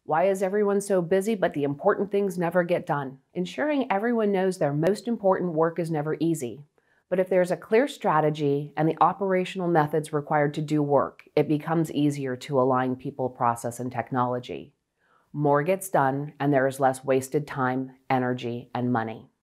Why is everyone so busy but the important things never get done? Ensuring everyone knows their most important work is never easy. But if there's a clear strategy and the operational methods required to do work, it becomes easier to align people, process, and technology. More gets done, and there is less wasted time, energy, and money.